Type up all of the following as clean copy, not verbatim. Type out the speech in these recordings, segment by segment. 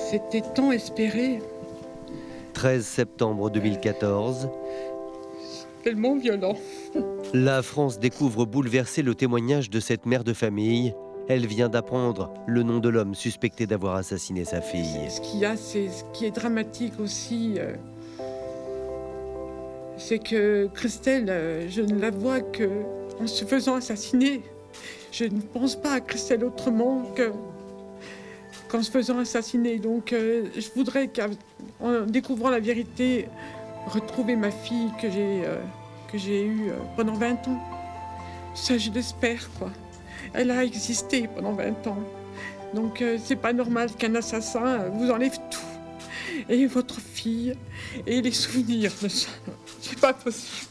C'était tant espéré. 13 septembre 2014. Tellement violent. La France découvre bouleversée le témoignage de cette mère de famille. Elle vient d'apprendre le nom de l'homme suspecté d'avoir assassiné sa fille. Ce qu'il y a, ce qui est dramatique aussi, c'est que Christelle, je ne la vois qu'en se faisant assassiner. Je ne pense pas à Christelle autrement qu'en se faisant assassiner. Donc je voudrais qu'en découvrant la vérité, retrouver ma fille que j'ai eue pendant 20 ans. Ça, je l'espère, quoi. Elle a existé pendant 20 ans. Donc c'est pas normal qu'un assassin vous enlève tout. Et votre fille, et les souvenirs de ça. C'est pas possible.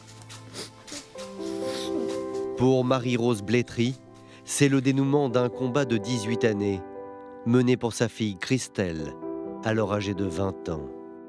Pour Marie-Rose Blétry, c'est le dénouement d'un combat de 18 années, mené pour sa fille Christelle, alors âgée de 20 ans.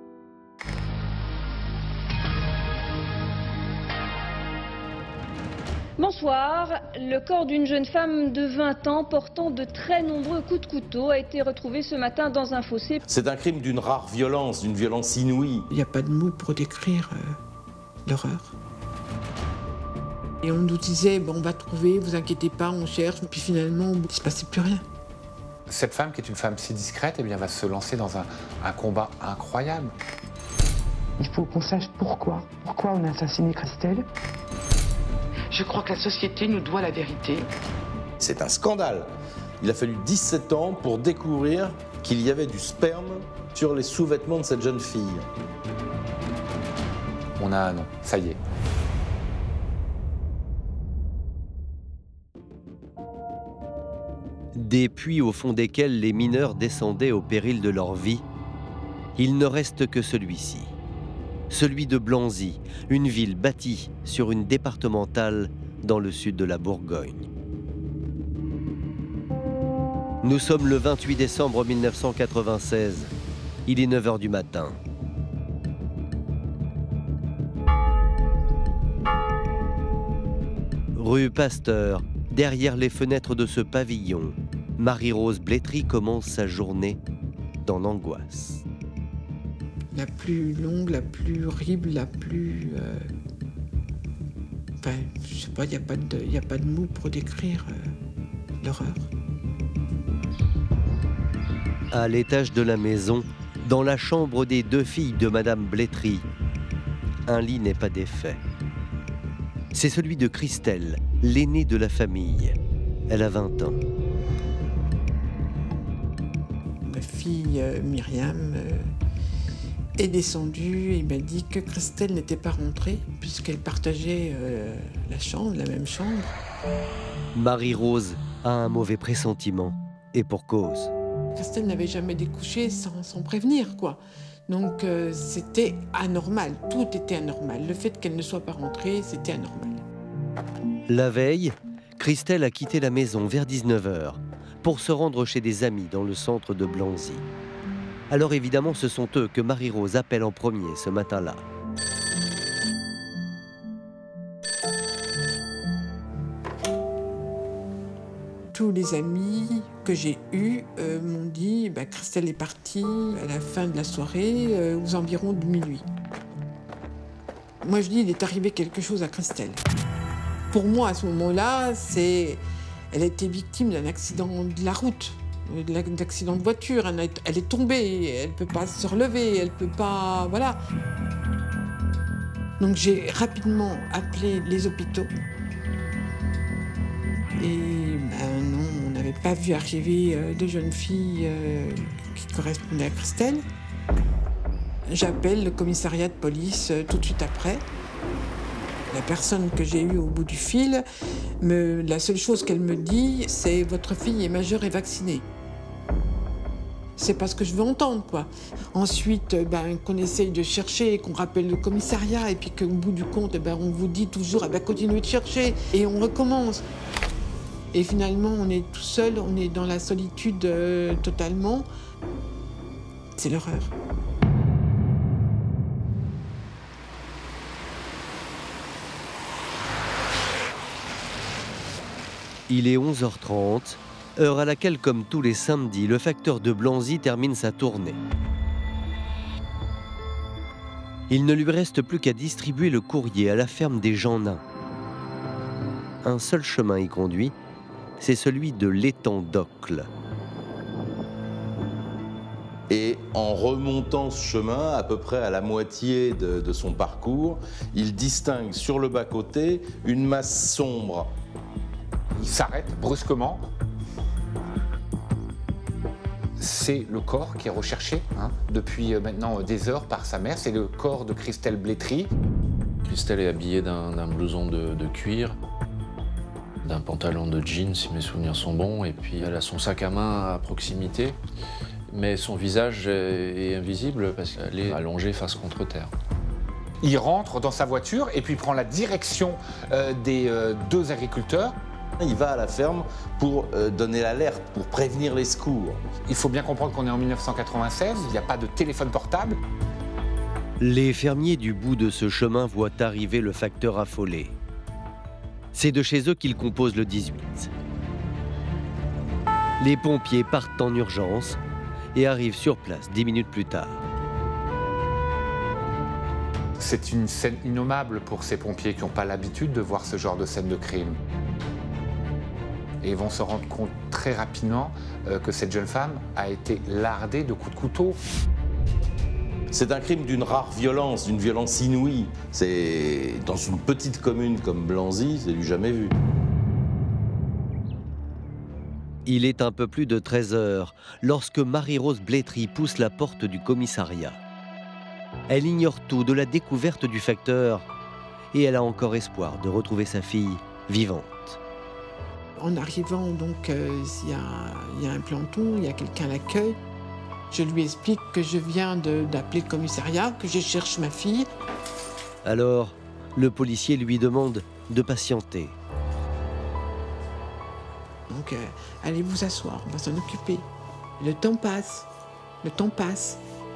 Bonsoir. Le corps d'une jeune femme de 20 ans portant de très nombreux coups de couteau a été retrouvé ce matin dans un fossé. C'est un crime d'une rare violence, d'une violence inouïe. Il n'y a pas de mots pour décrire l'horreur. Et on nous disait, bon, on va trouver, vous inquiétez pas, on cherche. Puis finalement, il ne se passait plus rien. Cette femme, qui est une femme si discrète, eh bien, va se lancer dans un combat incroyable. Il faut qu'on sache pourquoi. Pourquoi on a assassiné Christelle. Je crois que la société nous doit la vérité. C'est un scandale. Il a fallu 17 ans pour découvrir qu'il y avait du sperme sur les sous-vêtements de cette jeune fille. On a un nom, ça y est. Des puits au fond desquels les mineurs descendaient au péril de leur vie, il ne reste que celui-ci. Celui de Blanzy, une ville bâtie sur une départementale dans le sud de la Bourgogne. Nous sommes le 28 décembre 1996. Il est 9 h du matin. Rue Pasteur, derrière les fenêtres de ce pavillon, Marie-Rose Blétry commence sa journée dans l'angoisse. La plus longue, la plus horrible, la plus... Enfin, je sais pas, il n'y a pas de mots pour décrire l'horreur. À l'étage de la maison, dans la chambre des deux filles de Madame Blétry, un lit n'est pas défait. C'est celui de Christelle, l'aînée de la famille. Elle a 20 ans. Ma fille Myriam est descendue et m'a dit que Christelle n'était pas rentrée puisqu'elle partageait la même chambre. Marie-Rose a un mauvais pressentiment, et pour cause. Christelle n'avait jamais découché sans prévenir, quoi. Donc c'était anormal, tout était anormal. Le fait qu'elle ne soit pas rentrée, c'était anormal. La veille, Christelle a quitté la maison vers 19 h pour se rendre chez des amis dans le centre de Blanzy. Alors évidemment, ce sont eux que Marie-Rose appelle en premier ce matin-là. Tous les amis que j'ai eus m'ont dit Christelle est partie à la fin de la soirée, aux environs de minuit. Moi je dis il est arrivé quelque chose à Christelle. Pour moi à ce moment-là, elle a été victime d'un accident de la route, d'un accident de voiture. Elle est tombée, elle ne peut pas se relever, elle ne peut pas... Voilà. Donc j'ai rapidement appelé les hôpitaux. Et non, on n'avait pas vu arriver de jeunes filles qui correspondaient à Christelle. J'appelle le commissariat de police tout de suite après. La personne que j'ai eue au bout du fil, la seule chose qu'elle me dit, c'est « votre fille est majeure et vaccinée ». C'est pas ce que je veux entendre, quoi. Ensuite, qu'on essaye de chercher, qu'on rappelle le commissariat, et puis qu'au bout du compte, on vous dit toujours « continuez de chercher », et on recommence. Et finalement, on est tout seul, on est dans la solitude totalement. C'est l'horreur. Il est 11 h 30. Heure à laquelle, comme tous les samedis, le facteur de Blanzy termine sa tournée. Il ne lui reste plus qu'à distribuer le courrier à la ferme des Jeannins. Un seul chemin y conduit, c'est celui de l'étang d'Ocles. Et en remontant ce chemin, à peu près à la moitié de son parcours, il distingue sur le bas-côté une masse sombre. Il s'arrête brusquement. C'est le corps qui est recherché depuis maintenant des heures par sa mère. C'est le corps de Christelle Blétry. Christelle est habillée d'un blouson de cuir, d'un pantalon de jean, si mes souvenirs sont bons, et puis elle a son sac à main à proximité. Mais son visage est invisible parce qu'elle est allongée face contre terre. Il rentre dans sa voiture et puis prend la direction des deux agriculteurs. Il va à la ferme pour donner l'alerte, pour prévenir les secours. Il faut bien comprendre qu'on est en 1996, il n'y a pas de téléphone portable. Les fermiers du bout de ce chemin voient arriver le facteur affolé. C'est de chez eux qu'il compose le 18. Les pompiers partent en urgence et arrivent sur place 10 minutes plus tard. C'est une scène innommable pour ces pompiers qui n'ont pas l'habitude de voir ce genre de scène de crime. Et ils vont se rendre compte très rapidement que cette jeune femme a été lardée de coups de couteau. C'est un crime d'une rare violence, d'une violence inouïe. C'est dans une petite commune comme Blanzy, c'est du jamais vu. Il est un peu plus de 13 heures lorsque Marie-Rose Blétry pousse la porte du commissariat. Elle ignore tout de la découverte du facteur et elle a encore espoir de retrouver sa fille vivante. En arrivant, donc, il y a un planton, il y a quelqu'un à l'accueil. Je lui explique que je viens d'appeler le commissariat, que je cherche ma fille. Alors, le policier lui demande de patienter. Donc, allez vous asseoir, on va s'en occuper. Le temps passe, le temps passe.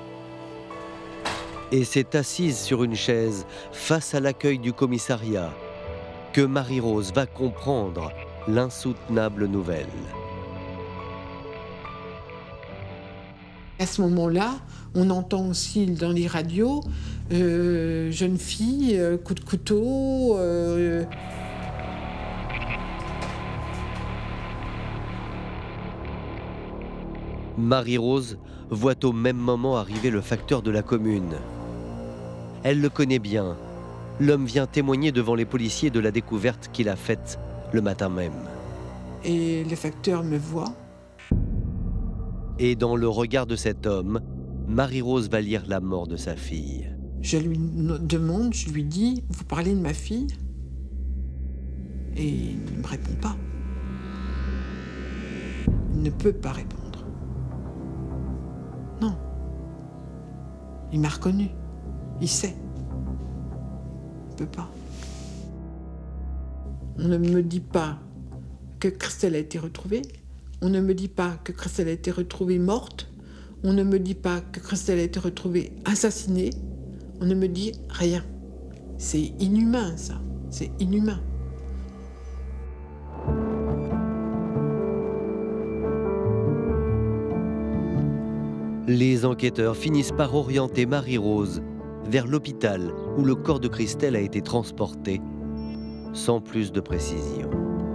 Et c'est assise sur une chaise, face à l'accueil du commissariat, que Marie-Rose va comprendre l'insoutenable nouvelle. À ce moment-là, on entend aussi dans les radios jeune fille, coup de couteau. Marie-Rose voit au même moment arriver le facteur de la commune. Elle le connaît bien. L'homme vient témoigner devant les policiers de la découverte qu'il a faite le matin même. Et le facteur me voit. Et dans le regard de cet homme, Marie-Rose va lire la mort de sa fille. Je lui demande, je lui dis, vous parlez de ma fille? Et il ne me répond pas. Il ne peut pas répondre. Non. Il m'a reconnu. Il sait. Il ne peut pas. On ne me dit pas que Christelle a été retrouvée. On ne me dit pas que Christelle a été retrouvée morte. On ne me dit pas que Christelle a été retrouvée assassinée. On ne me dit rien. C'est inhumain, ça. C'est inhumain. Les enquêteurs finissent par orienter Marie-Rose vers l'hôpital où le corps de Christelle a été transporté, sans plus de précision.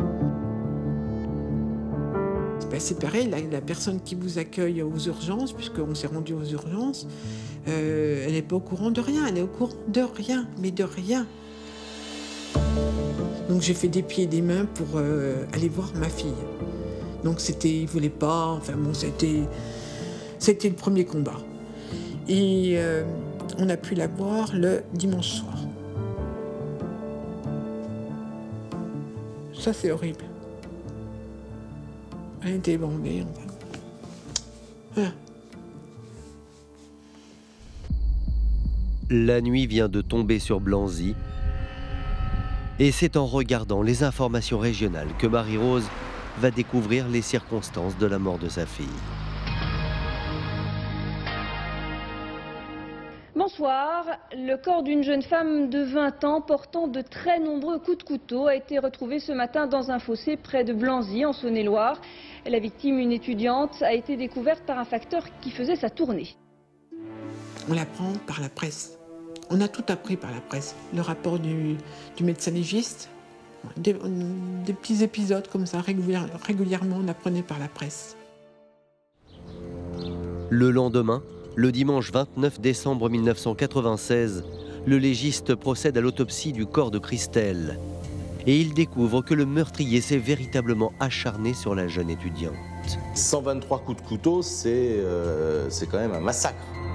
C'est pareil, la personne qui vous accueille aux urgences, puisqu'on s'est rendu aux urgences, elle n'est pas au courant de rien, elle est au courant de rien, mais de rien. Donc j'ai fait des pieds et des mains pour aller voir ma fille. Donc il ne voulait pas, enfin bon, c'était le premier combat. Et on a pu la voir le dimanche soir. Ça, c'est horrible. Elle était bandée, enfin. Voilà. La nuit vient de tomber sur Blanzy. Et c'est en regardant les informations régionales que Marie-Rose va découvrir les circonstances de la mort de sa fille. Bonsoir. Le corps d'une jeune femme de 20 ans portant de très nombreux coups de couteau a été retrouvé ce matin dans un fossé près de Blanzy, en Saône-et-Loire. La victime, une étudiante, a été découverte par un facteur qui faisait sa tournée. On l'apprend par la presse. On a tout appris par la presse. Le rapport du médecin légiste, des petits épisodes comme ça, régulièrement, on apprenait par la presse. Le lendemain, le dimanche 29 décembre 1996, le légiste procède à l'autopsie du corps de Christelle. Et il découvre que le meurtrier s'est véritablement acharné sur la jeune étudiante. 123 coups de couteau, c'est quand même un massacre.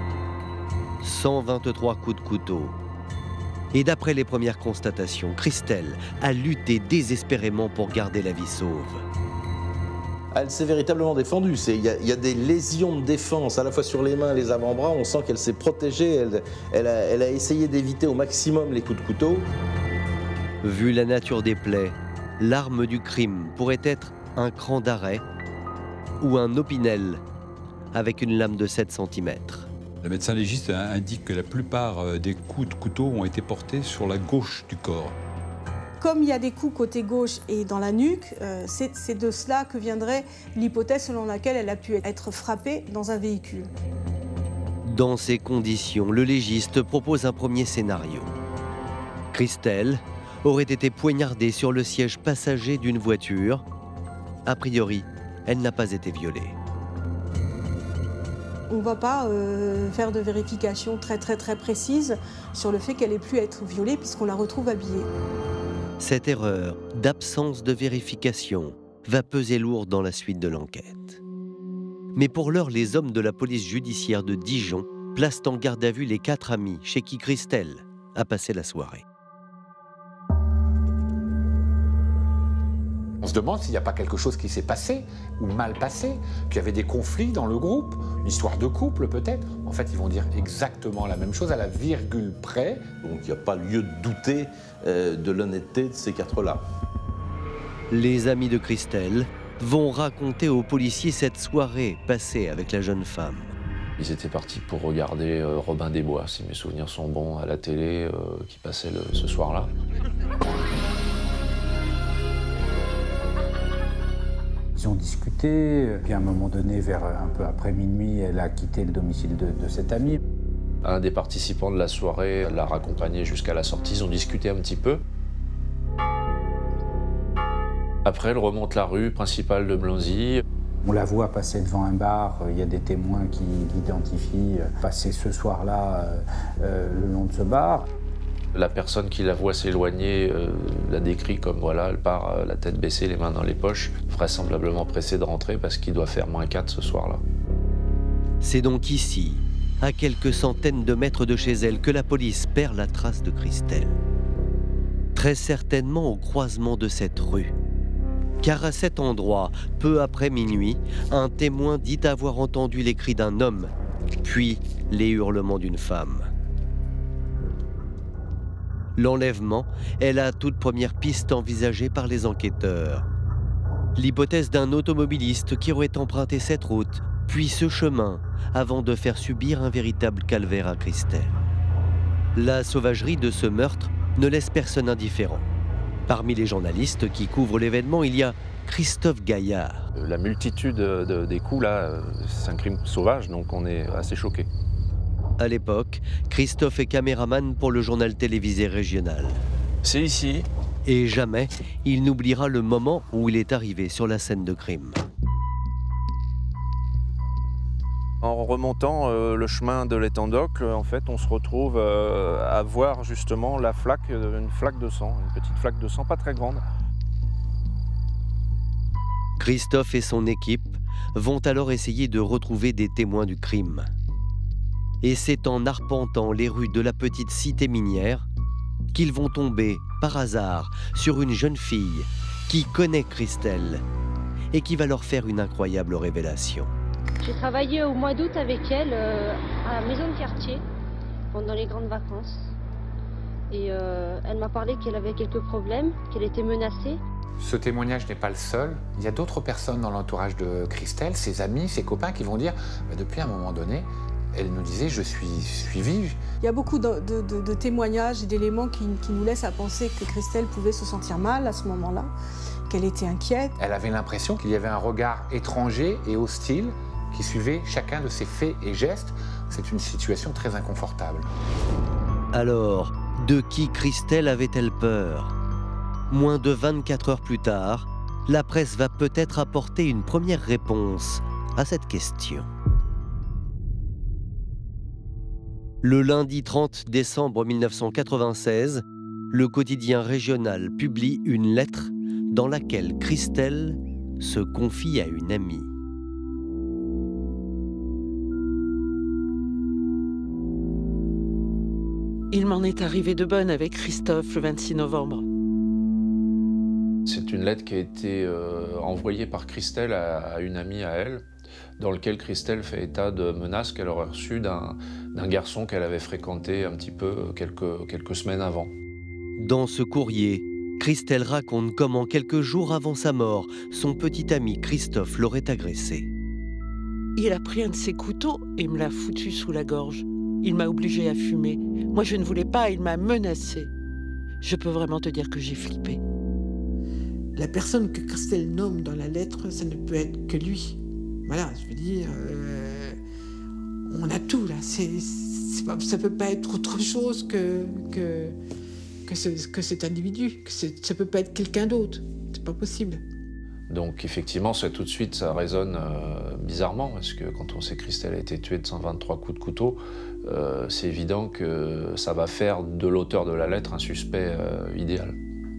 123 coups de couteau. Et d'après les premières constatations, Christelle a lutté désespérément pour garder la vie sauve. Elle s'est véritablement défendue. Il y a des lésions de défense, à la fois sur les mains et les avant-bras. On sent qu'elle s'est protégée. Elle a essayé d'éviter au maximum les coups de couteau. Vu la nature des plaies, l'arme du crime pourrait être un cran d'arrêt ou un opinel avec une lame de 7 cm. Le médecin légiste indique que la plupart des coups de couteau ont été portés sur la gauche du corps. Comme il y a des coups côté gauche et dans la nuque, c'est de cela que viendrait l'hypothèse selon laquelle elle a pu être frappée dans un véhicule. Dans ces conditions, le légiste propose un premier scénario. Christelle aurait été poignardée sur le siège passager d'une voiture. A priori, elle n'a pas été violée. On ne va pas faire de vérification très précise sur le fait qu'elle ait pu être violée puisqu'on la retrouve habillée. Cette erreur d'absence de vérification va peser lourd dans la suite de l'enquête. Mais pour l'heure, les hommes de la police judiciaire de Dijon placent en garde à vue les 4 amis chez qui Christelle a passé la soirée. On se demande s'il n'y a pas quelque chose qui s'est passé ou mal passé, qu'il y avait des conflits dans le groupe, une histoire de couple peut-être. En fait, ils vont dire exactement la même chose à la virgule près. Donc il n'y a pas lieu de douter de l'honnêteté de ces 4-là. Les amis de Christelle vont raconter aux policiers cette soirée passée avec la jeune femme. Ils étaient partis pour regarder Robin des Bois, si mes souvenirs sont bons, à la télé, qui passait ce soir-là. Ils ont discuté, puis à un moment donné, vers un peu après minuit, elle a quitté le domicile de cette amie. Un des participants de la soirée l'a raccompagnée jusqu'à la sortie, ils ont discuté un petit peu. Après, elle remonte la rue principale de Blanzy. On la voit passer devant un bar, il y a des témoins qui l'identifient passer ce soir-là le long de ce bar. La personne qui la voit s'éloigner la décrit comme voilà, elle part la tête baissée, les mains dans les poches, vraisemblablement pressée de rentrer parce qu'il doit faire -4 ce soir-là. C'est donc ici, à quelques centaines de mètres de chez elle, que la police perd la trace de Christelle. Très certainement au croisement de cette rue. Car à cet endroit, peu après minuit, un témoin dit avoir entendu les cris d'un homme, puis les hurlements d'une femme. L'enlèvement est la toute première piste envisagée par les enquêteurs. L'hypothèse d'un automobiliste qui aurait emprunté cette route, puis ce chemin, avant de faire subir un véritable calvaire à Christelle. La sauvagerie de ce meurtre ne laisse personne indifférent. Parmi les journalistes qui couvrent l'événement, il y a Christophe Gaillard. La multitude des coups, là, c'est un crime sauvage, donc on est assez choqués. À l'époque, Christophe est caméraman pour le journal télévisé régional. C'est ici. Et jamais il n'oubliera le moment où il est arrivé sur la scène de crime. En remontant le chemin de l'étang d'Ocle, en fait, on se retrouve à voir justement la flaque, une flaque de sang, une petite flaque de sang, pas très grande. Christophe et son équipe vont alors essayer de retrouver des témoins du crime. Et c'est en arpentant les rues de la petite cité minière qu'ils vont tomber, par hasard, sur une jeune fille qui connaît Christelle et qui va leur faire une incroyable révélation. J'ai travaillé au mois d'août avec elle à la maison de quartier pendant les grandes vacances. Et elle m'a parlé qu'elle avait quelques problèmes, qu'elle était menacée. Ce témoignage n'est pas le seul. Il y a d'autres personnes dans l'entourage de Christelle, ses amis, ses copains, qui vont dire depuis un moment donné, elle nous disait « je suis suivie ». Il y a beaucoup de témoignages et d'éléments qui nous laissent à penser que Christelle pouvait se sentir mal à ce moment-là, qu'elle était inquiète. Elle avait l'impression qu'il y avait un regard étranger et hostile qui suivait chacun de ses faits et gestes. C'est une situation très inconfortable. Alors, de qui Christelle avait-elle peur? Moins de 24 heures plus tard, la presse va peut-être apporter une première réponse à cette question. Le lundi 30 décembre 1996, le quotidien régional publie une lettre dans laquelle Christelle se confie à une amie. Il m'en est arrivé de bonnes avec Christophe le 26 novembre. C'est une lettre qui a été envoyée par Christelle à une amie à elle, dans laquelle Christelle fait état de menaces qu'elle aurait reçues d'un garçon qu'elle avait fréquenté un petit peu quelques semaines avant. Dans ce courrier, Christelle raconte comment quelques jours avant sa mort, son petit ami Christophe l'aurait agressé. Il a pris un de ses couteaux et me l'a foutu sous la gorge. Il m'a obligée à fumer. Moi, je ne voulais pas, il m'a menacée. Je peux vraiment te dire que j'ai flippé. La personne que Christelle nomme dans la lettre, ça ne peut être que lui. Voilà, je veux dire, on a tout là. Ça ne peut pas être autre chose que cet individu. Ça ne peut pas être quelqu'un d'autre. C'est pas possible. Donc effectivement, tout de suite, ça résonne bizarrement, parce que quand on sait que Christelle a été tuée de 123 coups de couteau, c'est évident que ça va faire de l'auteur de la lettre un suspect idéal.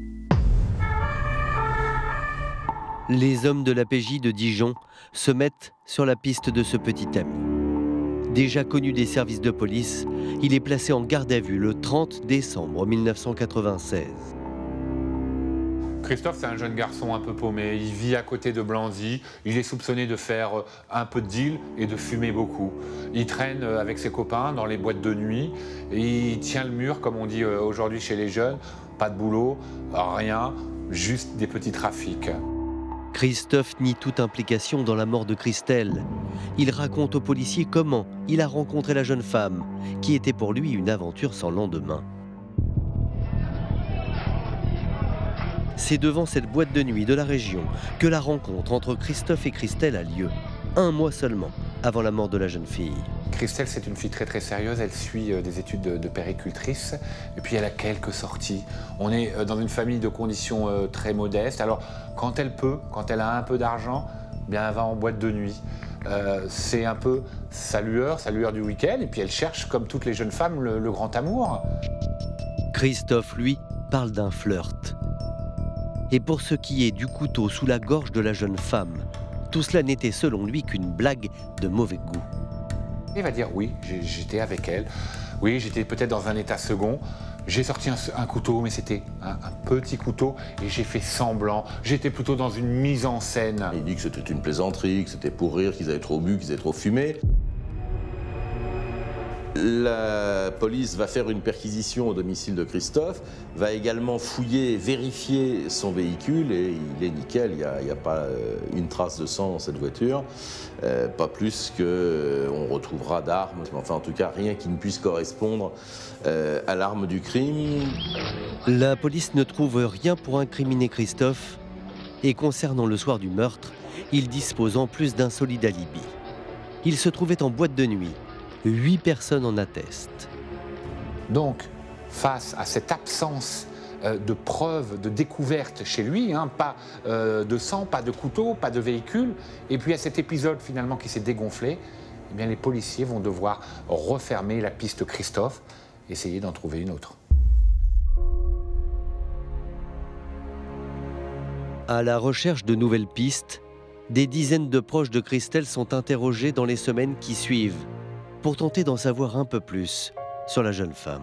Les hommes de la PJ de Dijon se mettent sur la piste de ce petit ami. Déjà connu des services de police, il est placé en garde à vue le 30 décembre 1996. Christophe, c'est un jeune garçon un peu paumé. Il vit à côté de Blanzy. Il est soupçonné de faire un peu de deal et de fumer beaucoup. Il traîne avec ses copains dans les boîtes de nuit. Et il tient le mur, comme on dit aujourd'hui chez les jeunes. Pas de boulot, rien, juste des petits trafics. Christophe nie toute implication dans la mort de Christelle. Il raconte aux policiers comment il a rencontré la jeune femme, qui était pour lui une aventure sans lendemain. C'est devant cette boîte de nuit de la région que la rencontre entre Christophe et Christelle a lieu, un mois seulement avant la mort de la jeune fille. Christelle, c'est une fille très très sérieuse, elle suit des études de péricultrice et puis elle a quelques sorties. On est dans une famille de conditions très modestes, alors quand elle peut, quand elle a un peu d'argent, bien elle va en boîte de nuit. C'est un peu sa lueur du week-end et puis elle cherche, comme toutes les jeunes femmes, le grand amour. Christophe, lui, parle d'un flirt. Et pour ce qui est du couteau sous la gorge de la jeune femme, tout cela n'était selon lui qu'une blague de mauvais goût. Il va dire oui, j'étais avec elle, oui, j'étais peut-être dans un état second, j'ai sorti un couteau, mais c'était un petit couteau et j'ai fait semblant, j'étais plutôt dans une mise en scène. Il dit que c'était une plaisanterie, que c'était pour rire, qu'ils avaient trop bu, qu'ils avaient trop fumé. La police va faire une perquisition au domicile de Christophe, va également fouiller et vérifier son véhicule et il est nickel, il n'y a pas une trace de sang dans cette voiture, pas plus qu'on retrouvera d'armes, enfin en tout cas rien qui ne puisse correspondre à l'arme du crime. La police ne trouve rien pour incriminer Christophe et concernant le soir du meurtre, il dispose en plus d'un solide alibi. Il se trouvait en boîte de nuit. 8 personnes en attestent. Donc, face à cette absence de preuves, de découvertes chez lui, pas de sang, pas de couteau, pas de véhicule, et puis à cet épisode finalement qui s'est dégonflé, eh bien, les policiers vont devoir refermer la piste Christophe, essayer d'en trouver une autre. À la recherche de nouvelles pistes, des dizaines de proches de Christelle sont interrogés dans les semaines qui suivent, pour tenter d'en savoir un peu plus sur la jeune femme.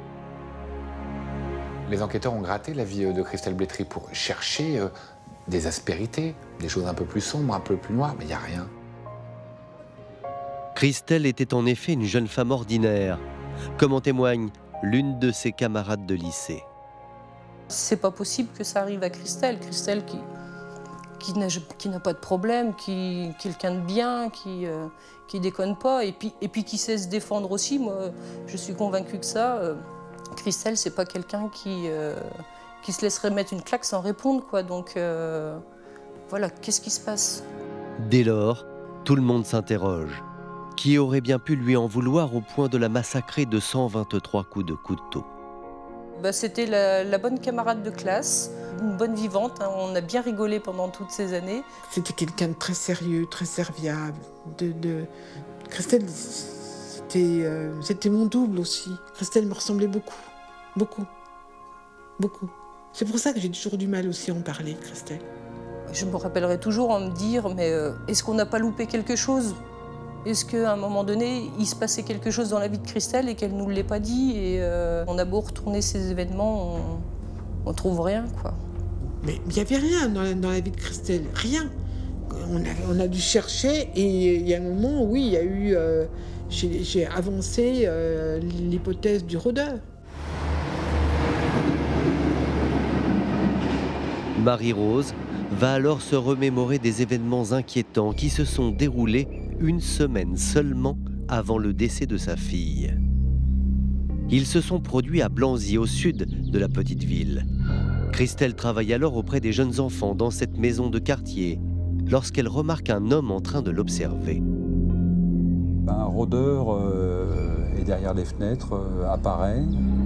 Les enquêteurs ont gratté la vie de Christelle Blétry pour chercher des aspérités, des choses un peu plus sombres, un peu plus noires, mais il n'y a rien. Christelle était en effet une jeune femme ordinaire, comme en témoigne l'une de ses camarades de lycée. C'est pas possible que ça arrive à Christelle. Christelle qui n'a pas de problème, quelqu'un de bien, qui déconne pas, et puis qui sait se défendre aussi. Moi, je suis convaincue que ça, Christelle, c'est pas quelqu'un qui se laisserait mettre une claque sans répondre, quoi. Donc voilà, qu'est-ce qui se passe? Dès lors, tout le monde s'interroge. Qui aurait bien pu lui en vouloir au point de la massacrer de 123 coups de couteau? C'était la bonne camarade de classe, une bonne vivante, hein. On a bien rigolé pendant toutes ces années. C'était quelqu'un de très sérieux, très serviable. Christelle, c'était mon double aussi. Christelle me ressemblait beaucoup, beaucoup, beaucoup. C'est pour ça que j'ai toujours du mal aussi à en parler, Christelle. Je me rappellerai toujours en me dire, mais est-ce qu'on n'a pas loupé quelque chose? Est-ce qu'à un moment donné, il se passait quelque chose dans la vie de Christelle et qu'elle ne nous l'ait pas dit? Et on a beau retourner ces événements, on trouve rien, quoi. Mais il n'y avait rien dans la vie de Christelle, rien. On a dû chercher et il y a un moment, oui, il y a eu... j'ai avancé l'hypothèse du rôdeur. Marie-Rose va alors se remémorer des événements inquiétants qui se sont déroulés une semaine seulement avant le décès de sa fille. Ils se sont produits à Blanzy, au sud de la petite ville. Christelle travaille alors auprès des jeunes enfants dans cette maison de quartier lorsqu'elle remarque un homme en train de l'observer. Un rôdeur est derrière les fenêtres, apparaît,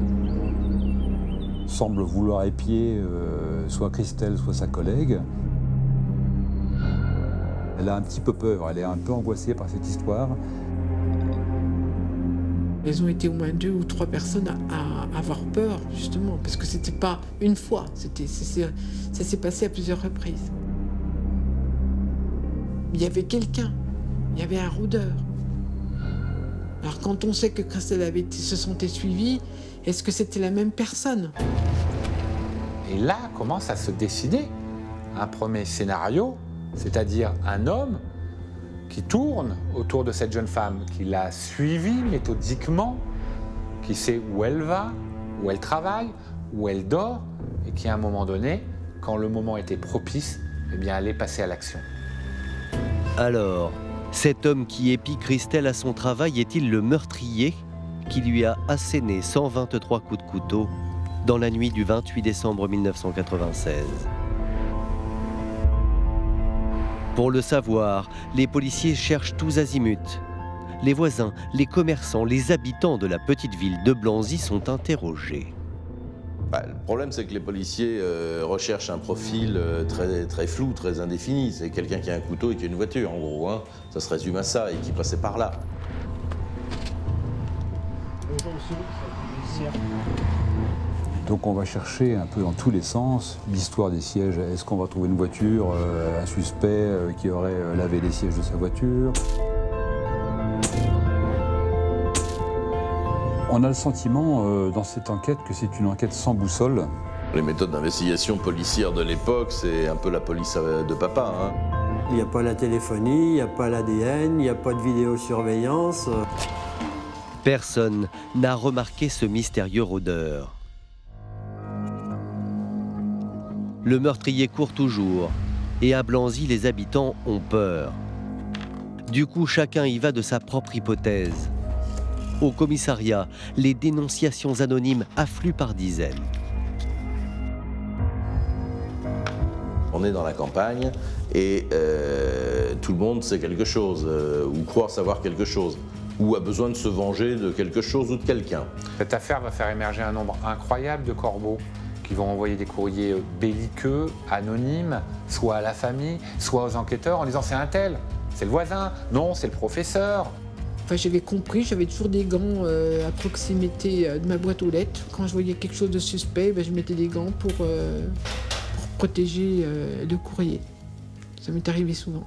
semble vouloir épier soit Christelle, soit sa collègue. Elle a un petit peu peur, elle est un peu angoissée par cette histoire. Elles ont été au moins 2 ou 3 personnes à avoir peur, justement, parce que c'était pas une fois, ça s'est passé à plusieurs reprises. Il y avait quelqu'un, il y avait un rôdeur. Alors quand on sait que Christelle se sentait suivie, est-ce que c'était la même personne? Et là commence à se dessiner un premier scénario, c'est-à-dire un homme qui tourne autour de cette jeune femme, qui l'a suivie méthodiquement, qui sait où elle va, où elle travaille, où elle dort, et qui à un moment donné, quand le moment était propice, eh bien, allait passer à l'action. Alors, cet homme qui épie Christelle à son travail est-il le meurtrier qui lui a asséné 123 coups de couteau dans la nuit du 28 décembre 1996 ? Pour le savoir, les policiers cherchent tous azimuts. Les voisins, les commerçants, les habitants de la petite ville de Blanzy sont interrogés. Le problème, c'est que les policiers recherchent un profil très flou, très indéfini. C'est quelqu'un qui a un couteau et qui a une voiture, en gros. Hein. Ça se résume à ça, et qui passait par là. Donc on va chercher un peu dans tous les sens l'histoire des sièges. Est-ce qu'on va trouver une voiture, un suspect qui aurait lavé les sièges de sa voiture? On a le sentiment dans cette enquête que c'est une enquête sans boussole. Les méthodes d'investigation policière de l'époque, c'est un peu la police de papa. Hein. Il n'y a pas la téléphonie, il n'y a pas l'ADN, il n'y a pas de vidéosurveillance. Personne n'a remarqué ce mystérieux rôdeur. Le meurtrier court toujours, et à Blanzy, les habitants ont peur. Du coup, chacun y va de sa propre hypothèse. Au commissariat, les dénonciations anonymes affluent par dizaines. On est dans la campagne et tout le monde sait quelque chose, ou croit savoir quelque chose, ou a besoin de se venger de quelque chose ou de quelqu'un. Cette affaire va faire émerger un nombre incroyable de corbeaux qui vont envoyer des courriers belliqueux, anonymes, soit à la famille, soit aux enquêteurs, en disant c'est un tel, c'est le voisin, non, c'est le professeur. Enfin, j'avais compris, j'avais toujours des gants à proximité de ma boîte aux lettres. Quand je voyais quelque chose de suspect, je mettais des gants pour protéger le courrier. Ça m'est arrivé souvent.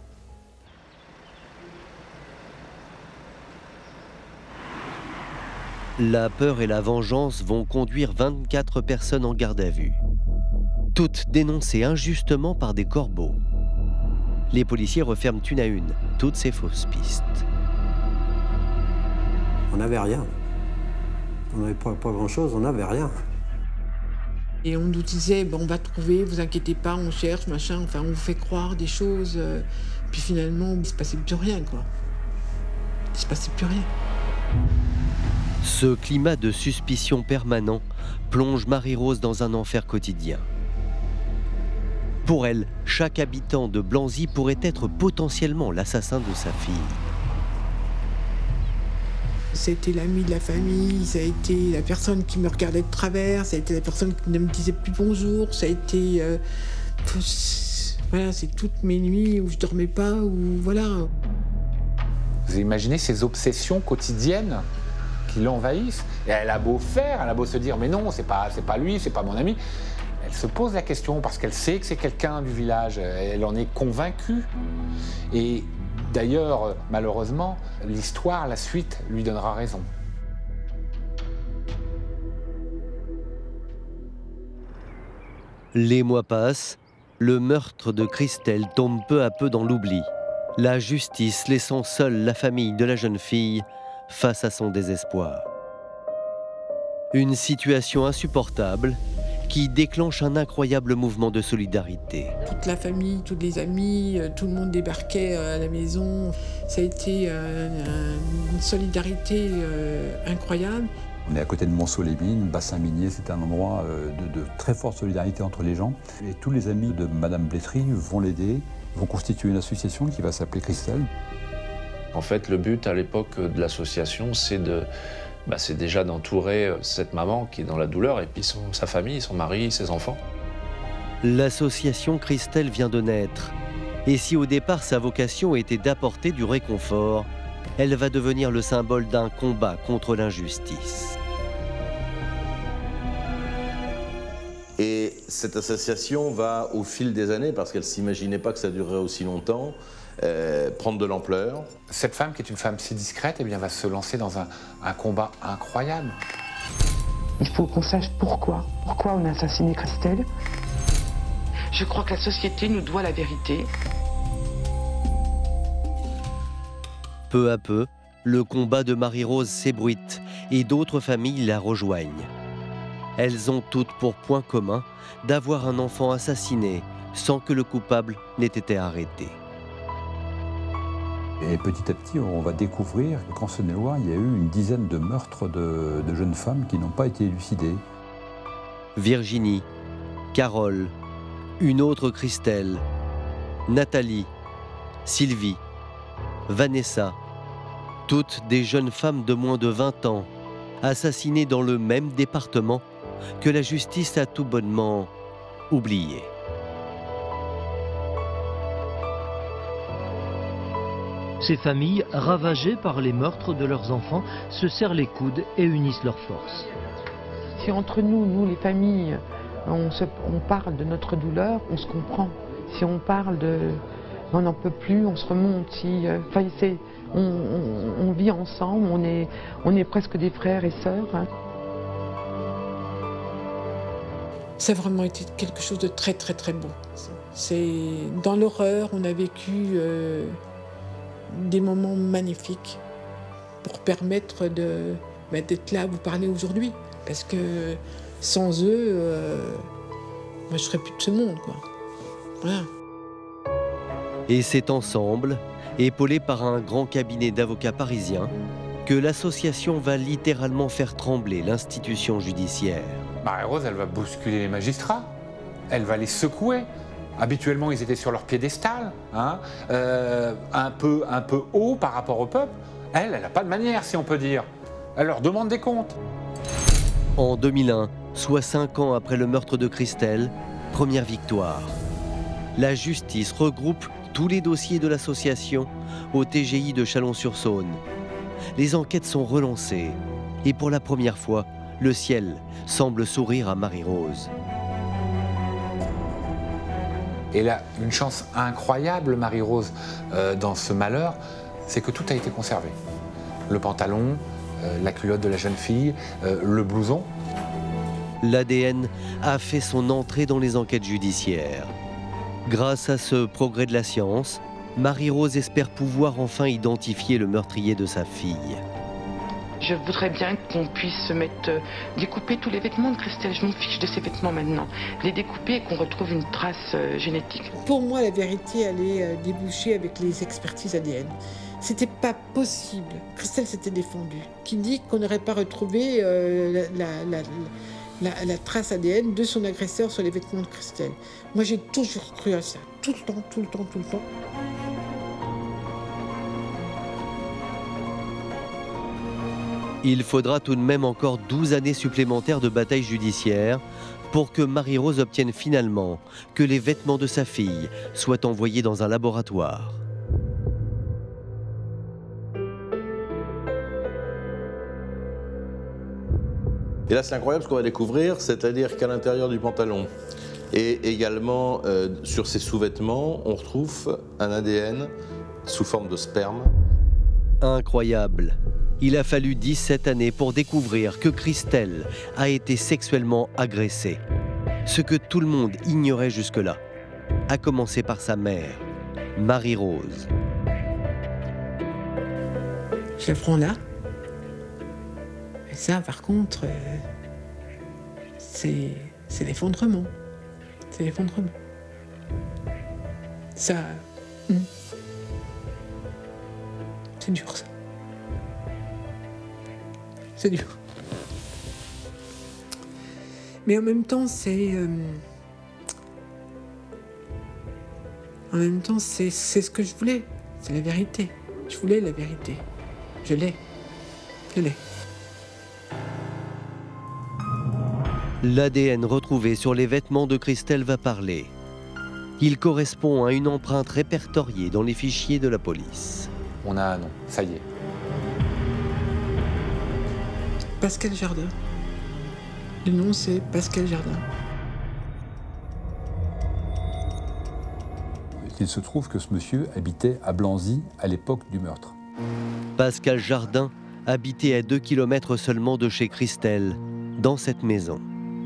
La peur et la vengeance vont conduire 24 personnes en garde à vue. Toutes dénoncées injustement par des corbeaux. Les policiers referment une à une toutes ces fausses pistes. On n'avait rien. On n'avait pas grand-chose, on n'avait rien. Et on nous disait, bon, on va trouver, vous inquiétez pas, on cherche, machin, enfin on vous fait croire des choses. Puis finalement, il ne se passait plus rien, quoi. Il ne se passait plus rien. Ce climat de suspicion permanent plonge Marie-Rose dans un enfer quotidien. Pour elle, chaque habitant de Blanzy pourrait être potentiellement l'assassin de sa fille. Ça a été l'ami de la famille, ça a été la personne qui me regardait de travers, ça a été la personne qui ne me disait plus bonjour, ça a été... voilà, c'est toutes mes nuits où je dormais pas, où voilà. Vous imaginez ces obsessions quotidiennes qui l'envahissent? Et elle a beau faire, elle a beau se dire, mais non, c'est pas lui, c'est pas mon ami. Elle se pose la question parce qu'elle sait que c'est quelqu'un du village, elle en est convaincue. Et d'ailleurs, malheureusement, l'histoire, la suite, lui donnera raison. Les mois passent, le meurtre de Christelle tombe peu à peu dans l'oubli. La justice laissant seule la famille de la jeune fille face à son désespoir. Une situation insupportable qui déclenche un incroyable mouvement de solidarité. Toute la famille, tous les amis, tout le monde débarquait à la maison. Ça a été une solidarité incroyable. On est à côté de Monceau-les-Mines, bassin minier, c'est un endroit de très forte solidarité entre les gens. Et tous les amis de Madame Blétry vont l'aider, vont constituer une association qui va s'appeler Christelle. En fait, le but à l'époque de l'association, c'est déjà d'entourer cette maman qui est dans la douleur et puis sa famille, son mari, ses enfants. L'association Christelle vient de naître. Et si au départ sa vocation était d'apporter du réconfort, elle va devenir le symbole d'un combat contre l'injustice. Et cette association va, au fil des années, parce qu'elle ne s'imaginait pas que ça durerait aussi longtemps, prendre de l'ampleur. Cette femme, qui est une femme si discrète, eh bien, va se lancer dans un combat incroyable. Il faut qu'on sache pourquoi on a assassiné Christelle. Je crois que la société nous doit la vérité. Peu à peu, le combat de Marie-Rose s'ébruite et d'autres familles la rejoignent. Elles ont toutes pour point commun d'avoir un enfant assassiné sans que le coupable n'ait été arrêté. Et petit à petit, on va découvrir qu'en Saône-et-Loire, il y a eu une dizaine de meurtres de jeunes femmes qui n'ont pas été élucidés. Virginie, Carole, une autre Christelle, Nathalie, Sylvie, Vanessa, toutes des jeunes femmes de moins de 20 ans, assassinées dans le même département que la justice a tout bonnement oublié. Ces familles, ravagées par les meurtres de leurs enfants, se serrent les coudes et unissent leurs forces. Si entre nous les familles, on parle de notre douleur, on se comprend. Si on parle de... on n'en peut plus, on se remonte. On vit ensemble, on est presque des frères et sœurs. Hein. Ça a vraiment été quelque chose de très très très beau. Dans l'horreur, on a vécu des moments magnifiques pour permettre d'être là à vous parler aujourd'hui. Parce que sans eux, moi je serais plus de ce monde, quoi. Voilà. Et c'est ensemble, épaulé par un grand cabinet d'avocats parisiens, que l'association va littéralement faire trembler l'institution judiciaire. Marie-Rose, elle va bousculer les magistrats, elle va les secouer. Habituellement, ils étaient sur leur piédestal, hein, un peu haut par rapport au peuple. Elle n'a pas de manière, si on peut dire. Elle leur demande des comptes. En 2001, soit 5 ans après le meurtre de Christelle, première victoire. La justice regroupe tous les dossiers de l'association au TGI de Chalon-sur-Saône. Les enquêtes sont relancées et pour la première fois, le ciel semble sourire à Marie-Rose. Et là, une chance incroyable, Marie-Rose, dans ce malheur, c'est que tout a été conservé. Le pantalon, la culotte de la jeune fille, le blouson. L'ADN a fait son entrée dans les enquêtes judiciaires. Grâce à ce progrès de la science, Marie-Rose espère pouvoir enfin identifier le meurtrier de sa fille. Je voudrais bien qu'on puisse découper tous les vêtements de Christelle. Je m'en fiche de ces vêtements maintenant. Les découper et qu'on retrouve une trace génétique. Pour moi, la vérité allait déboucher avec les expertises ADN. C'était pas possible. Christelle s'était défendue. Qui dit qu'on n'aurait pas retrouvé la trace ADN de son agresseur sur les vêtements de Christelle. Moi, j'ai toujours cru à ça. Tout le temps, tout le temps, tout le temps. Il faudra tout de même encore 12 années supplémentaires de bataille judiciaire pour que Marie-Rose obtienne finalement que les vêtements de sa fille soient envoyés dans un laboratoire. Et là, c'est incroyable ce qu'on va découvrir, c'est-à-dire qu'à l'intérieur du pantalon et également sur ses sous-vêtements, on retrouve un ADN sous forme de sperme. Incroyable. Il a fallu 17 années pour découvrir que Christelle a été sexuellement agressée. Ce que tout le monde ignorait jusque-là, à commencer par sa mère, Marie-Rose. Je la prends là. Et ça, par contre, c'est l'effondrement. C'est l'effondrement. Ça... C'est dur, ça. C'est dur. Mais en même temps, c'est ce que je voulais. C'est la vérité. Je voulais la vérité. Je l'ai. Je l'ai. L'ADN retrouvé sur les vêtements de Christelle va parler. Il correspond à une empreinte répertoriée dans les fichiers de la police. On a un nom, ça y est. Pascal Jardin. Le nom, c'est Pascal Jardin. Il se trouve que ce monsieur habitait à Blanzy à l'époque du meurtre. Pascal Jardin habitait à 2 km seulement de chez Christelle, dans cette maison.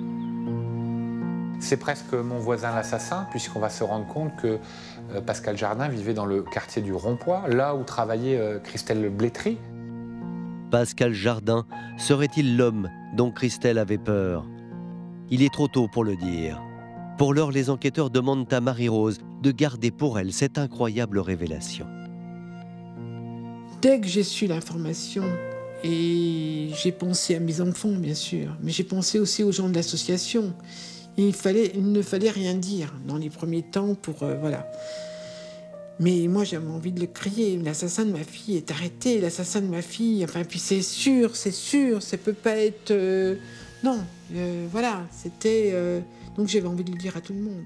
C'est presque mon voisin l'assassin, puisqu'on va se rendre compte que Pascal Jardin vivait dans le quartier du Rond-Point, là où travaillait Christelle Blétry. Pascal Jardin serait-il l'homme dont Christelle avait peur? Il est trop tôt pour le dire. Pour l'heure, les enquêteurs demandent à Marie-Rose de garder pour elle cette incroyable révélation. Dès que j'ai su l'information, et j'ai pensé à mes enfants, bien sûr, mais j'ai pensé aussi aux gens de l'association. Il ne fallait rien dire dans les premiers temps pour... voilà. Mais moi, j'avais envie de le crier. L'assassin de ma fille est arrêté, l'assassin de ma fille... Enfin, puis c'est sûr, ça peut pas être... non, voilà, c'était... donc j'avais envie de le dire à tout le monde.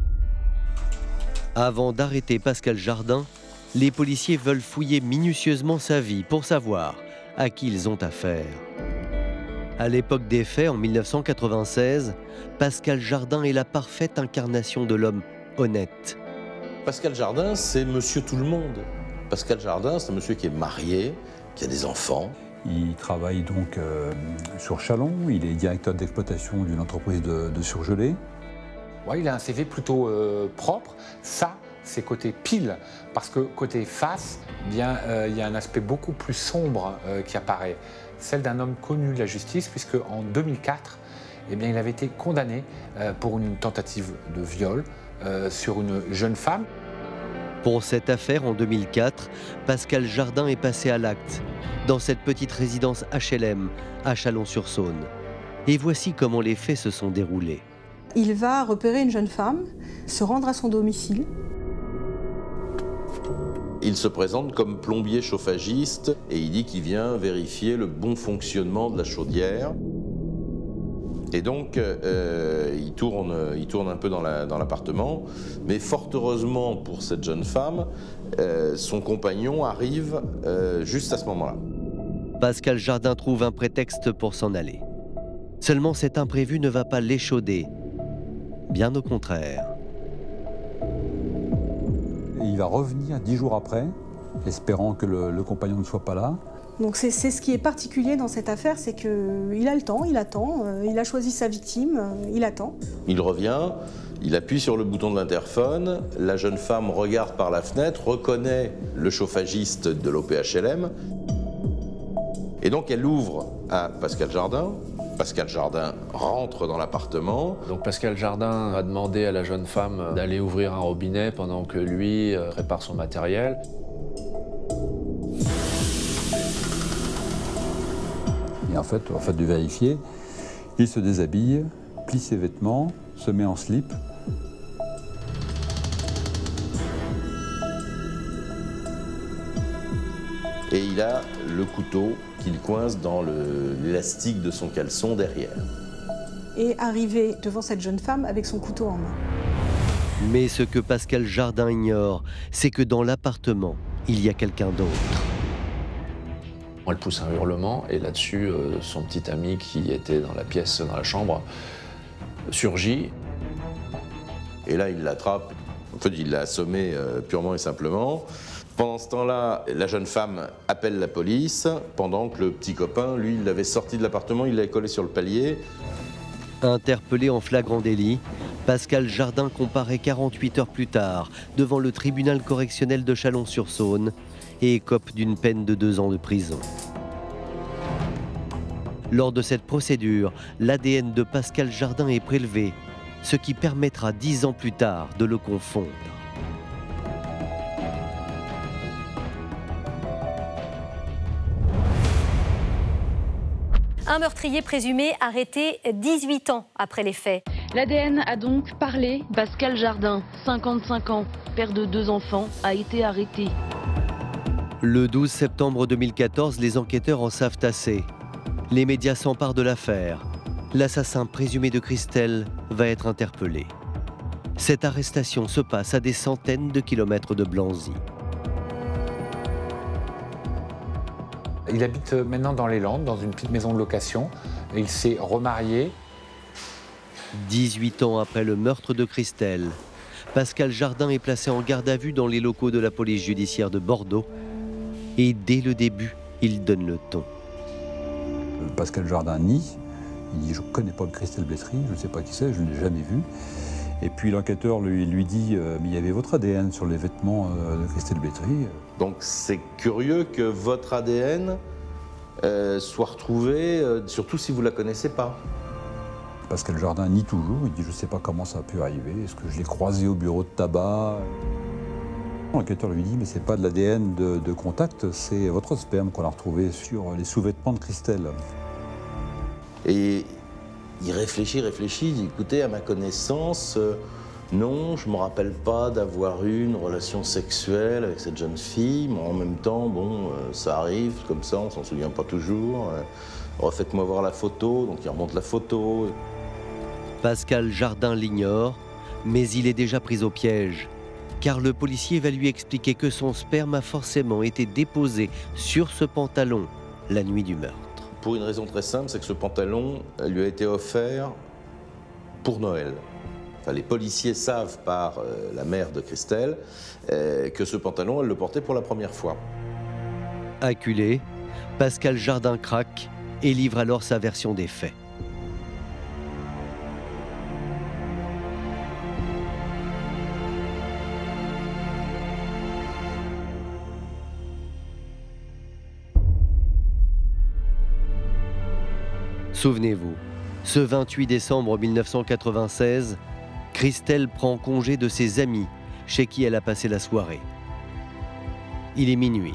Avant d'arrêter Pascal Jardin, les policiers veulent fouiller minutieusement sa vie pour savoir à qui ils ont affaire. À l'époque des faits, en 1996, Pascal Jardin est la parfaite incarnation de l'homme honnête. Pascal Jardin, c'est monsieur tout le monde. Pascal Jardin, c'est un monsieur qui est marié, qui a des enfants. Il travaille donc sur Châlons, il est directeur d'exploitation d'une entreprise de surgelés. Ouais, il a un CV plutôt propre. Ça, c'est côté pile, parce que côté face, eh bien, il y a un aspect beaucoup plus sombre qui apparaît. Celle d'un homme connu de la justice, puisque en 2004, eh bien, il avait été condamné pour une tentative de viol sur une jeune femme. Pour cette affaire, en 2004, Pascal Jardin est passé à l'acte, dans cette petite résidence HLM à Chalon-sur-Saône. Et voici comment les faits se sont déroulés. Il va repérer une jeune femme, se rendre à son domicile. Il se présente comme plombier chauffagiste et il dit qu'il vient vérifier le bon fonctionnement de la chaudière. Et donc, il tourne un peu dans l'appartement, mais fort heureusement pour cette jeune femme, son compagnon arrive juste à ce moment-là. Pascal Jardin trouve un prétexte pour s'en aller. Seulement, cet imprévu ne va pas l'échauder. Bien au contraire. Et il va revenir 10 jours après, espérant que le compagnon ne soit pas là. Donc c'est ce qui est particulier dans cette affaire, c'est qu'il a le temps, il attend, il a choisi sa victime, il attend. Il revient, il appuie sur le bouton de l'interphone, la jeune femme regarde par la fenêtre, reconnaît le chauffagiste de l'OPHLM Et donc elle ouvre à Pascal Jardin. Pascal Jardin rentre dans l'appartement. Donc Pascal Jardin a demandé à la jeune femme d'aller ouvrir un robinet pendant que lui prépare son matériel. Et en fait de vérifier, il se déshabille, plie ses vêtements, se met en slip. Et il a le couteau qu'il coince dans l'élastique de son caleçon derrière. Et arrivé devant cette jeune femme avec son couteau en main. Mais ce que Pascal Jardin ignore, c'est que dans l'appartement, il y a quelqu'un d'autre. Elle pousse un hurlement et là-dessus, son petit ami qui était dans la pièce, dans la chambre, surgit. Et là, il l'attrape. En fait, il l'a assommé purement et simplement. Pendant ce temps-là, la jeune femme appelle la police, pendant que le petit copain, lui, il l'avait sorti de l'appartement, il l'avait collé sur le palier. Interpellé en flagrant délit, Pascal Jardin comparaît 48 heures plus tard devant le tribunal correctionnel de Chalon-sur-Saône et écope d'une peine de 2 ans de prison. Lors de cette procédure, l'ADN de Pascal Jardin est prélevé, ce qui permettra 10 ans plus tard de le confondre. Un meurtrier présumé arrêté 18 ans après les faits. L'ADN a donc parlé. Pascal Jardin, 55 ans, père de 2 enfants, a été arrêté. Le 12 septembre 2014, les enquêteurs en savent assez. Les médias s'emparent de l'affaire. L'assassin présumé de Christelle va être interpellé. Cette arrestation se passe à des centaines de kilomètres de Blanzy. Il habite maintenant dans les Landes, dans une petite maison de location. Et il s'est remarié. 18 ans après le meurtre de Christelle, Pascal Jardin est placé en garde à vue dans les locaux de la police judiciaire de Bordeaux. Et dès le début, il donne le ton. Pascal Jardin nie. Il dit « Je ne connais pas Christelle Blétry, je ne sais pas qui c'est, je ne l'ai jamais vu ». Et puis l'enquêteur lui dit « Mais il y avait votre ADN sur les vêtements de Christelle Blétry ». Donc c'est curieux que votre ADN soit retrouvé, surtout si vous ne la connaissez pas. Pascal Jardin nie toujours, il dit « Je ne sais pas comment ça a pu arriver, est-ce que je l'ai croisé au bureau de tabac ?» L'enquêteur lui dit « Mais ce n'est pas de l'ADN de contact, c'est votre sperme qu'on a retrouvé sur les sous-vêtements de Christelle. » Et il réfléchit, il dit « Écoutez, à ma connaissance, non, je ne me rappelle pas d'avoir eu une relation sexuelle avec cette jeune fille, mais en même temps, bon, ça arrive comme ça, on ne s'en souvient pas toujours. Refaites-moi voir la photo », donc il remonte la photo. Pascal Jardin l'ignore, mais il est déjà pris au piège, car le policier va lui expliquer que son sperme a forcément été déposé sur ce pantalon la nuit du meurtre. Pour une raison très simple, c'est que ce pantalon lui a été offert pour Noël. Enfin, les policiers savent par la mère de Christelle que ce pantalon, elle le portait pour la première fois. Acculé, Pascal Jardin craque et livre alors sa version des faits. Souvenez-vous, ce 28 décembre 1996, Christelle prend congé de ses amis chez qui elle a passé la soirée. Il est minuit.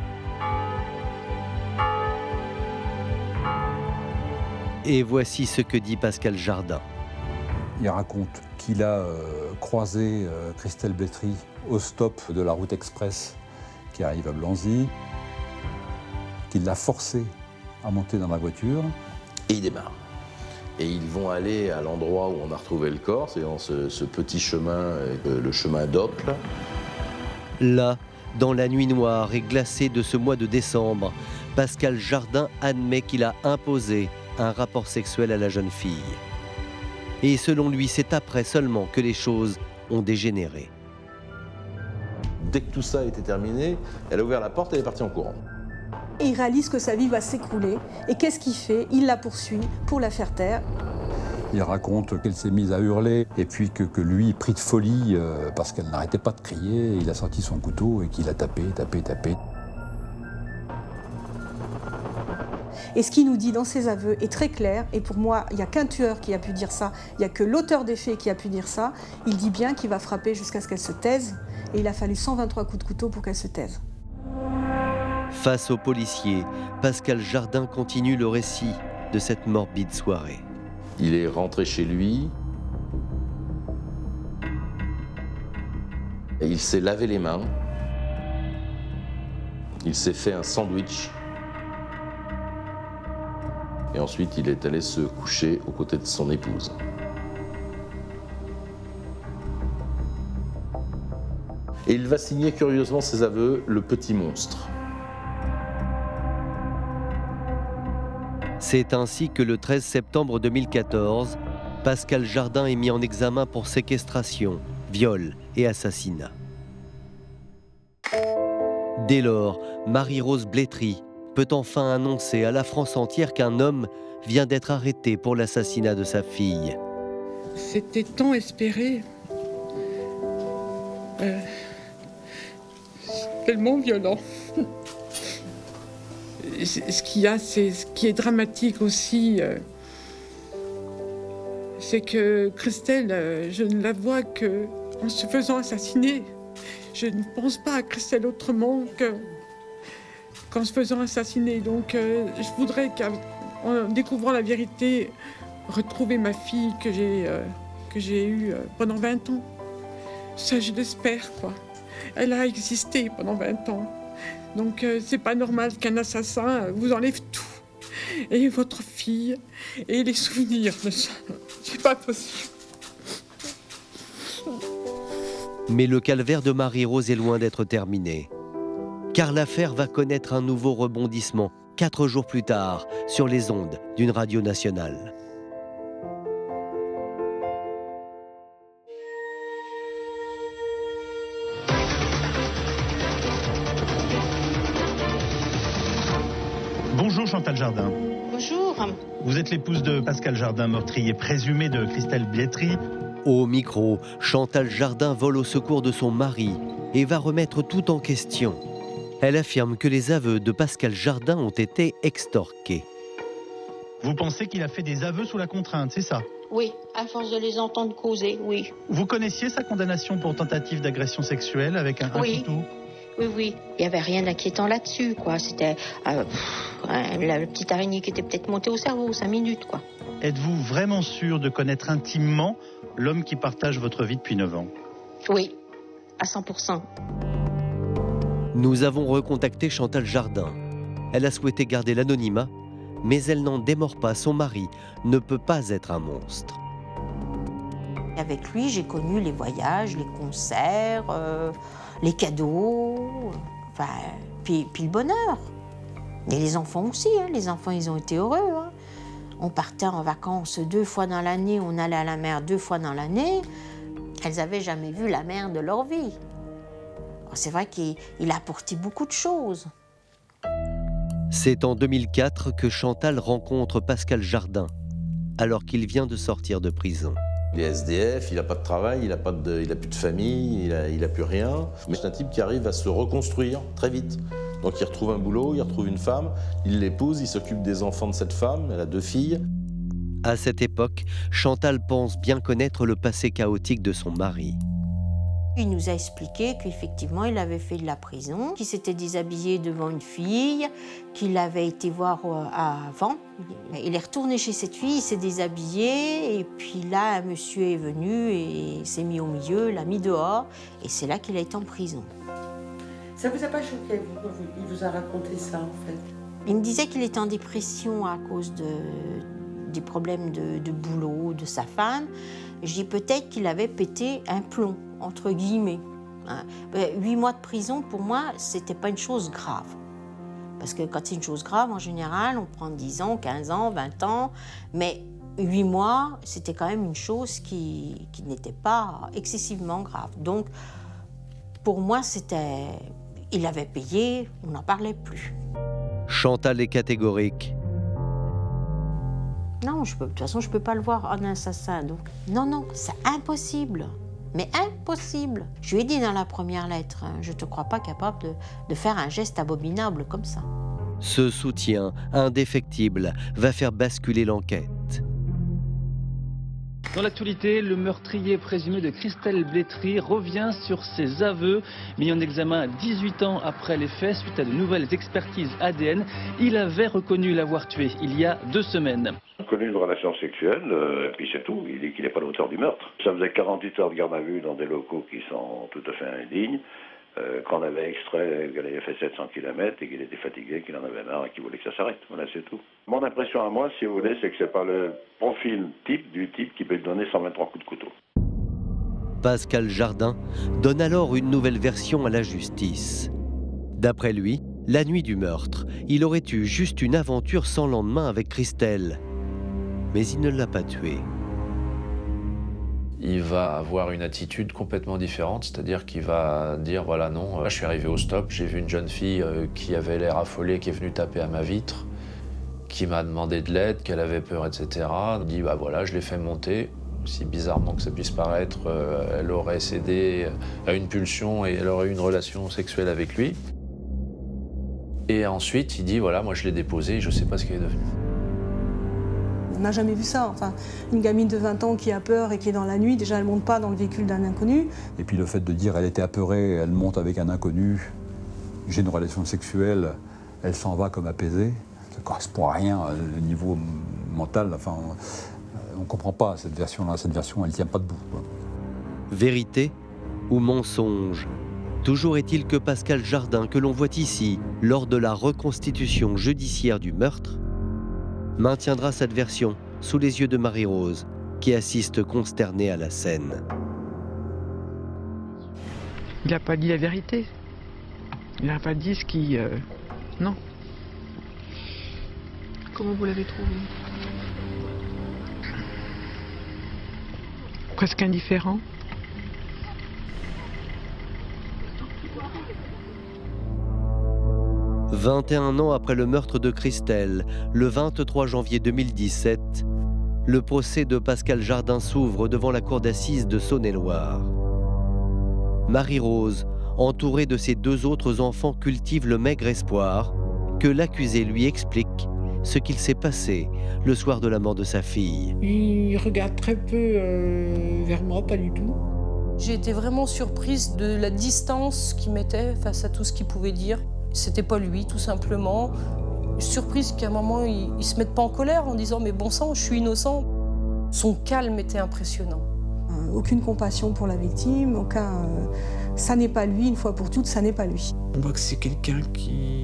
Et voici ce que dit Pascal Jardin. Il raconte qu'il a croisé Christelle Blétry au stop de la route express qui arrive à Blanzy, qu'il l'a forcée à monter dans la voiture. Et il démarre. Et ils vont aller à l'endroit où on a retrouvé le corps, c'est dans ce petit chemin, le chemin d'Ocle. Là, dans la nuit noire et glacée de ce mois de décembre, Pascal Jardin admet qu'il a imposé un rapport sexuel à la jeune fille. Et selon lui, c'est après seulement que les choses ont dégénéré. Dès que tout ça a été terminé, elle a ouvert la porte et elle est partie en courant. Il réalise que sa vie va s'écrouler. Et qu'est-ce qu'il fait? Il la poursuit pour la faire taire. Il raconte qu'elle s'est mise à hurler et puis que lui, pris de folie, parce qu'elle n'arrêtait pas de crier, il a sorti son couteau et qu'il a tapé. Et ce qu'il nous dit dans ses aveux est très clair. Et pour moi, il n'y a qu'un tueur qui a pu dire ça. Il n'y a que l'auteur des faits qui a pu dire ça. Il dit bien qu'il va frapper jusqu'à ce qu'elle se taise. Et il a fallu 123 coups de couteau pour qu'elle se taise. Face aux policiers, Pascal Jardin continue le récit de cette morbide soirée. Il est rentré chez lui. Et il s'est lavé les mains. Il s'est fait un sandwich. Et ensuite, il est allé se coucher aux côtés de son épouse. Et il va signer curieusement ses aveux, le petit monstre. C'est ainsi que le 13 septembre 2014, Pascal Jardin est mis en examen pour séquestration, viol et assassinat. Dès lors, Marie-Rose Blétry peut enfin annoncer à la France entière qu'un homme vient d'être arrêté pour l'assassinat de sa fille. C'était tant espéré. Tellement violent. Ce qu'il y a, c'est ce qui est dramatique aussi, c'est que Christelle, je ne la vois qu'en se faisant assassiner. Je ne pense pas à Christelle autrement qu'en se faisant assassiner. Donc je voudrais qu'en découvrant la vérité, retrouver ma fille que j'ai eue pendant 20 ans. Ça, je l'espère, quoi. Elle a existé pendant 20 ans. Donc c'est pas normal qu'un assassin vous enlève tout. Et votre fille, et les souvenirs de ça. C'est pas possible. Mais le calvaire de Marie-Rose est loin d'être terminé. Car l'affaire va connaître un nouveau rebondissement 4 jours plus tard sur les ondes d'une radio nationale. Bonjour Chantal Jardin. Bonjour. Vous êtes l'épouse de Pascal Jardin, meurtrier présumé de Christelle Blétry. Au micro, Chantal Jardin vole au secours de son mari et va remettre tout en question. Elle affirme que les aveux de Pascal Jardin ont été extorqués. Vous pensez qu'il a fait des aveux sous la contrainte, c'est ça? Oui, à force de les entendre causer, oui. Vous connaissiez sa condamnation pour tentative d'agression sexuelle avec un couteau? Oui. Il n'y avait rien d'inquiétant là-dessus, quoi. C'était la petite araignée qui était peut-être montée au cerveau, 5 minutes, quoi. Êtes-vous vraiment sûr de connaître intimement l'homme qui partage votre vie depuis 9 ans? Oui, à 100%. Nous avons recontacté Chantal Jardin. Elle a souhaité garder l'anonymat, mais elle n'en démord pas. Son mari ne peut pas être un monstre. Avec lui, j'ai connu les voyages, les concerts, les cadeaux, enfin, puis le bonheur. Et les enfants aussi, hein. Les enfants, ils ont été heureux. Hein. On partait en vacances 2 fois dans l'année, on allait à la mer 2 fois dans l'année. Elles n'avaient jamais vu la mer de leur vie. C'est vrai qu'il a apporté beaucoup de choses. C'est en 2004 que Chantal rencontre Pascal Jardin, alors qu'il vient de sortir de prison. Il est SDF, il n'a pas de travail, il n'a plus de famille, il n'a plus rien. Mais c'est un type qui arrive à se reconstruire très vite. Donc il retrouve un boulot, il retrouve une femme, il l'épouse, il s'occupe des enfants de cette femme, elle a 2 filles. À cette époque, Chantal pense bien connaître le passé chaotique de son mari. Il nous a expliqué qu'effectivement, il avait fait de la prison, qu'il s'était déshabillé devant une fille, qu'il avait été voir avant. Il est retourné chez cette fille, il s'est déshabillé, et puis là, un monsieur est venu et s'est mis au milieu, l'a mis dehors, et c'est là qu'il a été en prison. Ça vous a pas choqué, vous, quand il vous a raconté ça, en fait? Il me disait qu'il était en dépression à cause des problèmes de boulot de sa femme. Je dis peut-être qu'il avait pété un plomb, entre guillemets. 8 mois de prison, pour moi, c'était pas une chose grave. Parce que quand c'est une chose grave, en général, on prend 10 ans, 15 ans, 20 ans. Mais 8 mois, c'était quand même une chose qui n'était pas excessivement grave. Donc, pour moi, c'était... Il avait payé, on n'en parlait plus. Chantal est catégorique. Non, de toute façon, je ne peux pas le voir en assassin. Donc, non, c'est impossible. Mais impossible. Je lui ai dit dans la première lettre, hein, je ne te crois pas capable de faire un geste abominable comme ça. Ce soutien indéfectible va faire basculer l'enquête. Dans l'actualité, le meurtrier présumé de Christelle Blétry revient sur ses aveux. Mis en examen 18 ans après les faits, suite à de nouvelles expertises ADN, il avait reconnu l'avoir tuée il y a 2 semaines. Il a connu une relation sexuelle, et puis c'est tout. Il dit qu'il n'est pas l'auteur du meurtre. Ça faisait 48 heures de garde à vue dans des locaux qui sont tout à fait indignes. Qu'on avait extrait qu'elle avait fait 700 km et qu'il était fatigué, qu'il en avait marre et qu'il voulait que ça s'arrête. Voilà, c'est tout. Mon impression à moi, si vous voulez, c'est que c'est pas le profil du type qui peut donner 123 coups de couteau. Pascal Jardin donne alors une nouvelle version à la justice. D'après lui, la nuit du meurtre, il aurait eu juste une aventure sans lendemain avec Christelle. Mais il ne l'a pas tuée. Il va avoir une attitude complètement différente, c'est-à-dire qu'il va dire voilà non, je suis arrivé au stop, j'ai vu une jeune fille qui avait l'air affolée, qui est venue taper à ma vitre, qui m'a demandé de l'aide, qu'elle avait peur, etc. Il dit bah voilà, je l'ai fait monter, si bizarrement que ça puisse paraître, elle aurait cédé à une pulsion et elle aurait eu une relation sexuelle avec lui. Et ensuite il dit voilà, moi je l'ai déposée et je ne sais pas ce qu'elle est devenue. On n'a jamais vu ça. Enfin, une gamine de 20 ans qui a peur et qui est dans la nuit, déjà elle ne monte pas dans le véhicule d'un inconnu. Et puis le fait de dire elle était apeurée, elle monte avec un inconnu, j'ai une relation sexuelle, elle s'en va comme apaisée, ça ne correspond à rien, le niveau mental, enfin, on ne comprend pas cette version-là, cette version elle ne tient pas debout, quoi. Vérité ou mensonge? Toujours est-il que Pascal Jardin, que l'on voit ici, lors de la reconstitution judiciaire du meurtre, maintiendra cette version sous les yeux de Marie-Rose, qui assiste consternée à la scène. Il n'a pas dit la vérité. Il n'a pas dit ce qui... Non. Comment vous l'avez trouvé? Presque indifférent. « 21 ans après le meurtre de Christelle, le 23 janvier 2017, le procès de Pascal Jardin s'ouvre devant la cour d'assises de Saône-et-Loire. Marie-Rose, entourée de ses 2 autres enfants, cultive le maigre espoir que l'accusé lui explique ce qu'il s'est passé le soir de la mort de sa fille. Il regarde très peu vers moi, pas du tout. J'ai été vraiment surprise de la distance qu'il mettait face à tout ce qu'il pouvait dire. C'était pas lui, tout simplement. Surprise qu'à un moment, il se mette pas en colère en disant « mais bon sang, je suis innocent ». Son calme était impressionnant. Aucune compassion pour la victime, aucun... ça n'est pas lui, une fois pour toutes, ça n'est pas lui. On voit que c'est quelqu'un qui...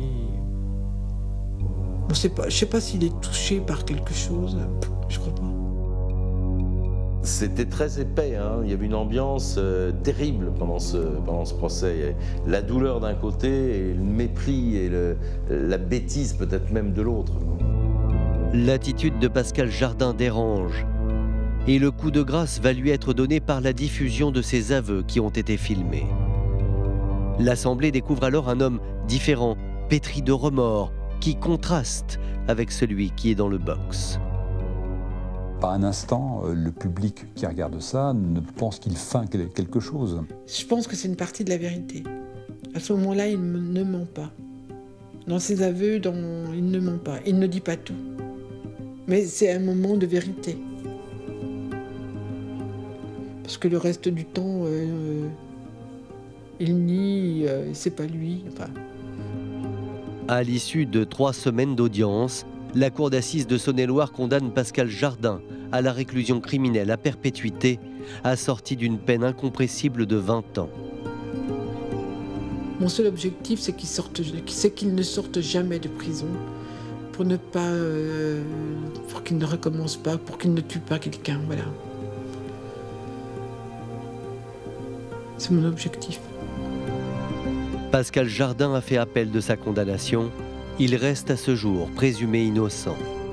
On sait pas, je sais pas s'il est touché par quelque chose, je crois pas. C'était très épais, hein. Il y avait une ambiance terrible pendant ce procès. La douleur d'un côté, et le mépris et la bêtise peut-être même de l'autre. L'attitude de Pascal Jardin dérange. Et le coup de grâce va lui être donné par la diffusion de ses aveux qui ont été filmés. L'Assemblée découvre alors un homme différent, pétri de remords, qui contraste avec celui qui est dans le box. Pas un instant, le public qui regarde ça ne pense qu'il feint quelque chose. Je pense que c'est une partie de la vérité. À ce moment-là, il ne ment pas. Dans ses aveux, il ne ment pas. Il ne dit pas tout. Mais c'est un moment de vérité. Parce que le reste du temps, il nie, c'est pas lui. Enfin... À l'issue de 3 semaines d'audience, la cour d'assises de Saône-et-Loire condamne Pascal Jardin à la réclusion criminelle à perpétuité, assortie d'une peine incompressible de 20 ans. Mon seul objectif, c'est qu'il ne sorte jamais de prison, pour ne pas, pour qu'il ne recommence pas, pour qu'il ne tue pas quelqu'un, voilà. C'est mon objectif. Pascal Jardin a fait appel de sa condamnation. Il reste à ce jour présumé innocent.